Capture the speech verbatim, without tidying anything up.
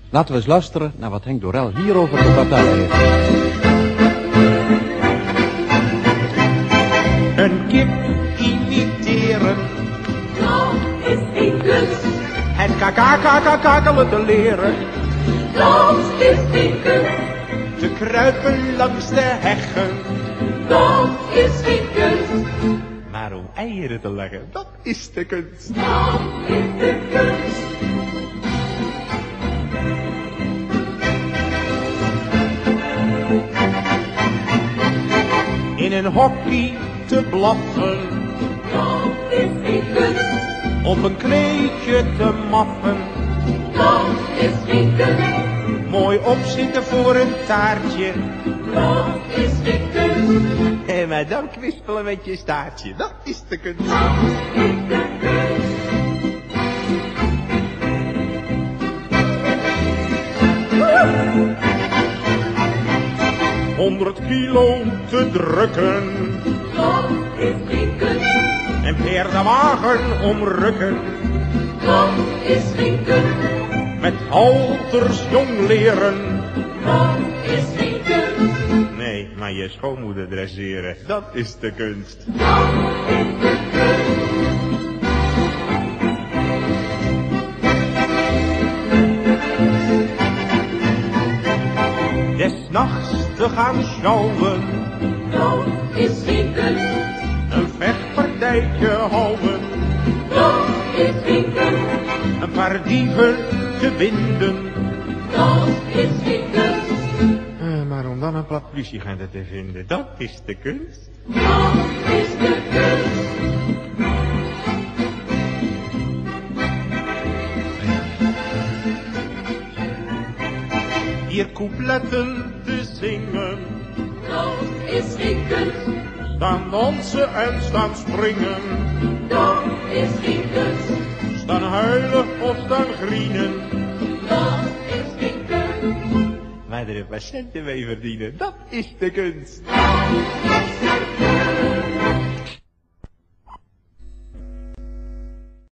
Laten we eens luisteren naar wat Henk Dorel hierover te vertellen heeft. Een kip imiteren, Dat is geen kunst. het kakakakakakelen te leren, Dat is geen kunst. te kruipen langs de heggen, Dat is geen kunst. maar om eieren te leggen, dat is de kunst. Dat is de kunst. In een hockey te blaffen, Dat is geen kunst. op een kleedje te maffen, Dat is geen kunst. mooi opzitten voor een taartje, Dat is geen kunst. en maar dan kwispelen met je staartje, dat is de kunst. Dat is de kunst. honderd kilo te drukken, Dat is geen kunst. en per de wagen omrukken, Dat is geen kunst. met halters jong leren. Dat is geen kunst. Nee, maar je schoonmoeder dresseren, dat is de kunst. Dat is de kunst. Des nachts te gaan sjouwen, Dat is geen kunst. een vechtpartijtje houden, Dat is geen kunst. een paar dieven te binden. Dat is geen kunst. Eh, maar om dan een plat politieagent te vinden, dat is de kunst. Dat is de kunst. Hier coupletten te zingen, Dat is geen kunst. staan dansen en staan springen, Dat is geen kunst. staan huilen of staan grienen. Dat is geen kunst. Maar er een patiënten mee verdienen, dat is de kunst. Dat